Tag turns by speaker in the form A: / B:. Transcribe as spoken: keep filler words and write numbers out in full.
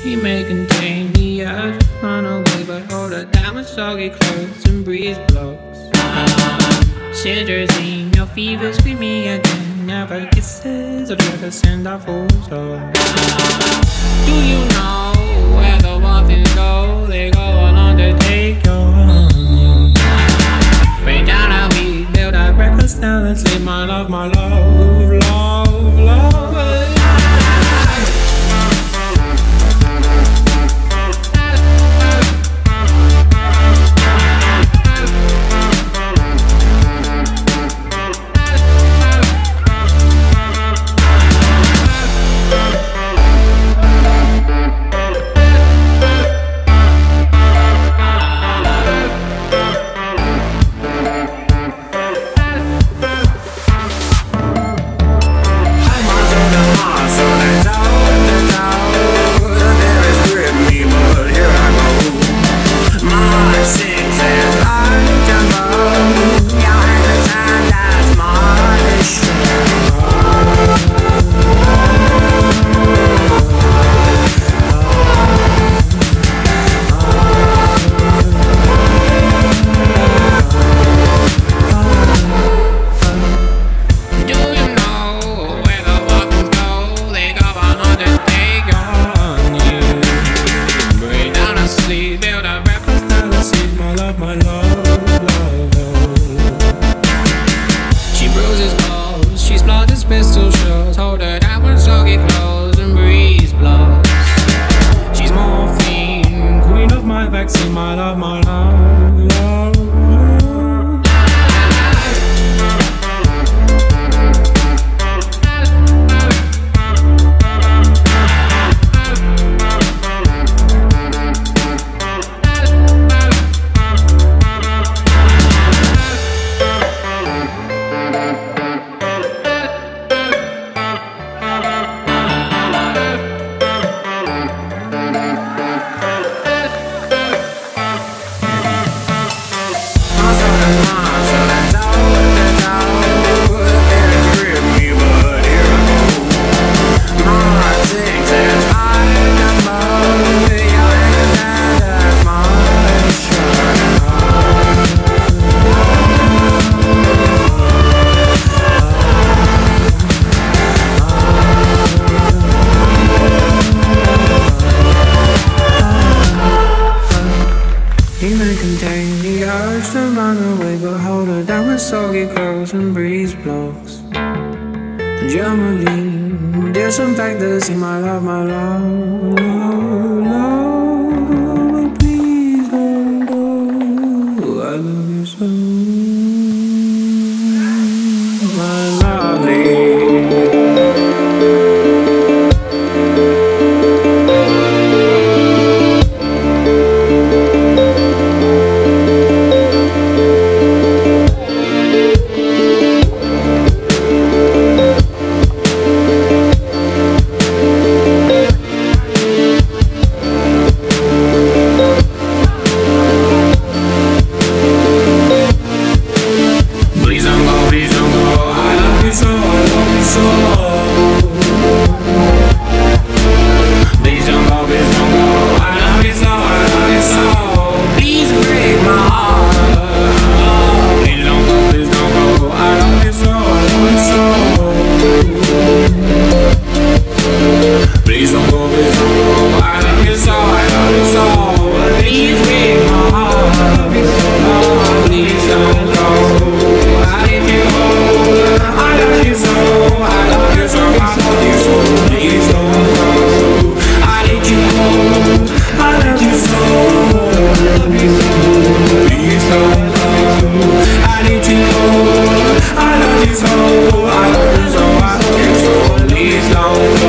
A: She may contain the urge to run away, but hold her down with soggy clothes and breeze blows. Citrusine, your fever, scream me again. Never kisses, I'd rather send our photos. Do you know where the waffles go? They go along to take your break down how we build our breakfast now. Let's live my love, my love, love, love. Pistol shows, hold her down when soggy clothes and breeze blows. She's morphine, queen of my vaccine, my love, my love, love, love. He may contain the urge to run away, but hold her down with soggy clothes and breeze blows. Germany, disinfect the sea, my love, my love, love, love. Please don't go, I love you so, my lovely. I love you so, I love you so, I love you so, please don't